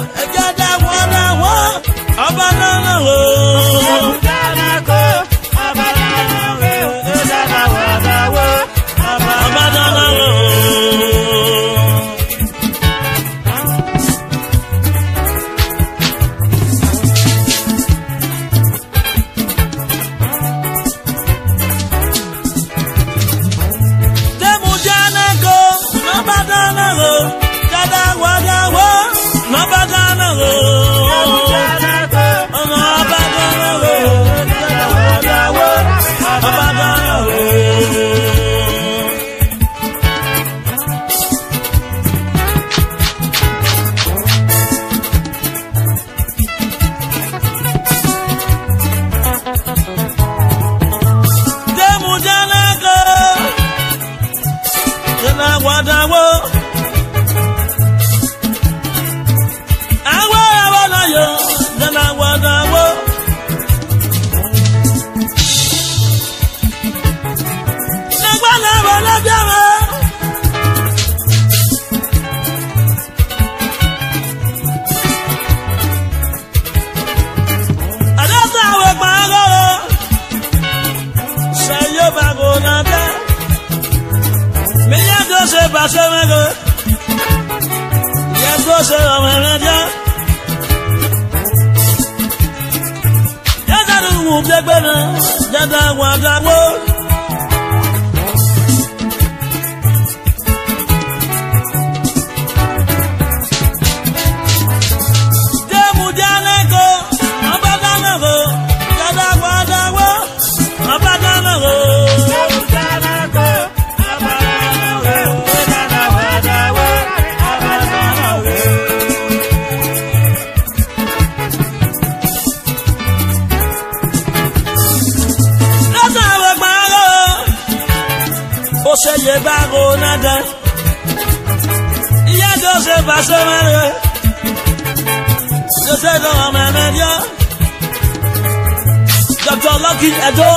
Dr. Lucky Edo,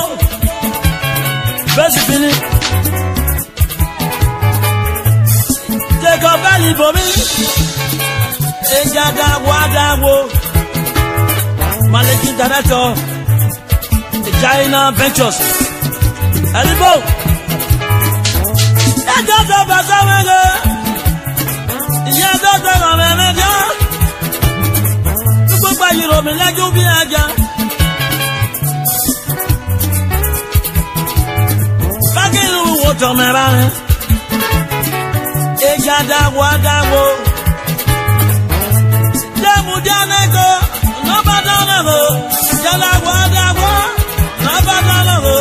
Besipini, Jacob Valley Bomi, Ejada Wadawo, Maliki Director, China Ventures, Alibo, Ejada Basamego, Ejada Ramanaja, Tukuba Yuromi Lajubiaja. Tomerane Ejada Wadawo Jamudianego Nobadanego Jada Wadawo Nobadanego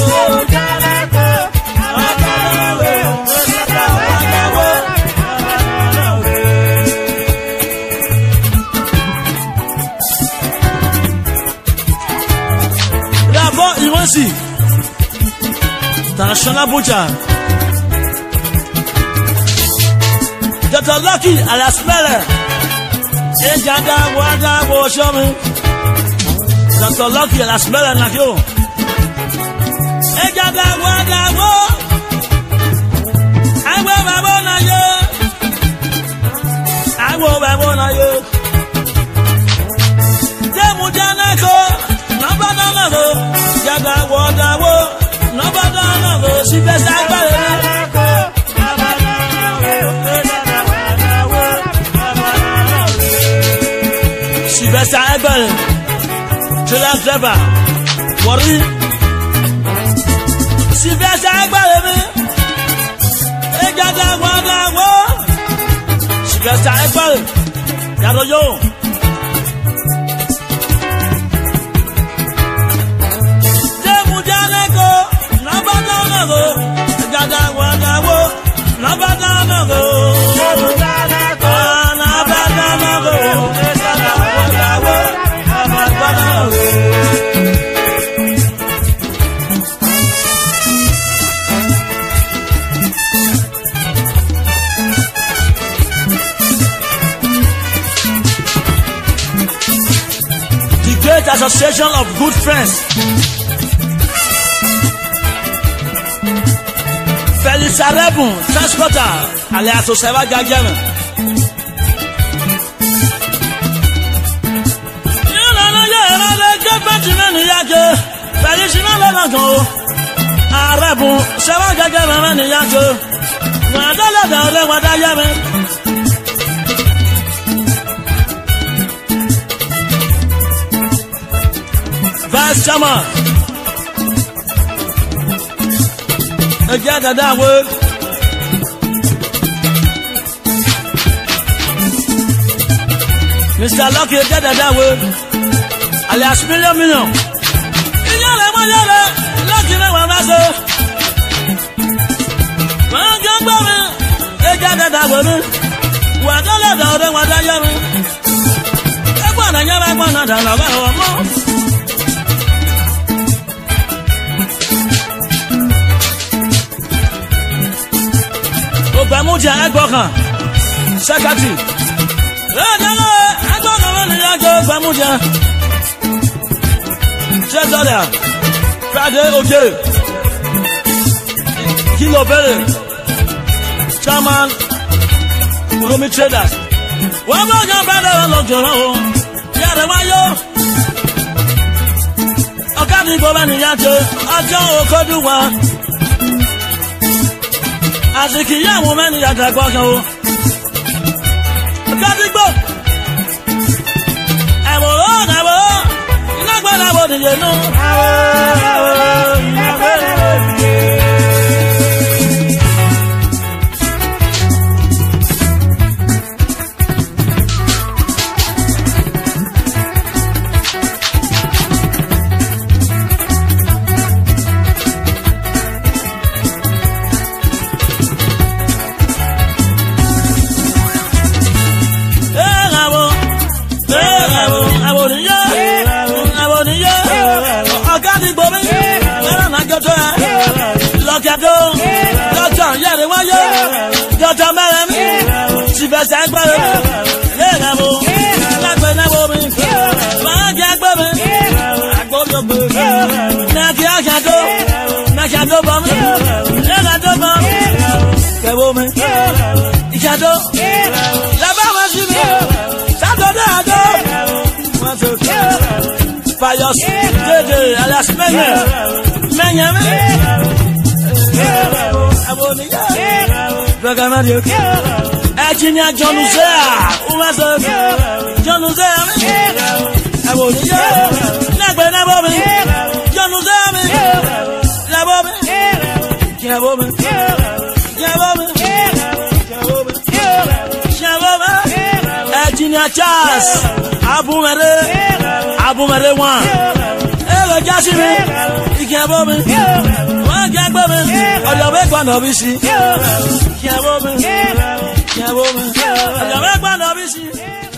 D'abord Iwansi International Butcher Dr. Lucky Alasmele Ejada Wadawo Shomi Dr. Lucky Alasmele Nakyo Ejada Wadawo Awo Babona Yo Awo Babona Yo Jamujaneko Nobadanego Jada Wadawo Nobadanego She best Sylvester Ebel, Julian Kleber, Wari, Sylvester Ebel, Ejada Wadawo, Sylvester Ebel, Yaroyo, Jamujaneko, Nobadanego, Ejada Wadawo, Nobadanego, Association of Good Friends Felix Arebun Transporter alias Oseva Gagana ni yake tradition le na go arabu sewa gaga mama ni yake wa dala da le wa da ya me Vice Chairman again that word Mr. Lucky again that word alias million Iyale mo yale Lucky me wa maso Wa gba me again that word wa dala da ore wa da ya me Egba na nya ba na da la ba o mo Bamuja Agbokan Secretary Agbokan ni yajo Bamuja Chezolia Friday okay Kilo Bere Chairman Uromi Traders Wamoja Brother Lojoro Yare Wayo Okadi Boba ni yajo Ajo Okoduwa Aziki ya mo meni ya dagbo kan o Kadigbo Ewo ina gbara bo ni yenu ina gbara bo ni Doctor, yare wayo. Doctor Maram. Si va sa gbara. Lego. Lagbe na bo mi. Ma ja gbe mi. Agbo lo gbe. Na ki akado. Na kado bo mi. Na do bo. Ke bo mi. Ikado. La ba wa si mi. Sa do da do. Wa so. Fayos. Dede alias Menya me. Programmario Engineer John Uzea Umaso John Uzea Aboniya Nagbe na bobi John Uzea mi La bobi Kia bobi Kia bobi Kia bobi Engineer Charles Abumere one Elo Jasimi Kia bobi Ọjọ́ mẹ́gbọ́n náà bí sí. Kí ẹ bọ́ mi. Ọjọ́ mẹ́gbọ́n náà bí sí.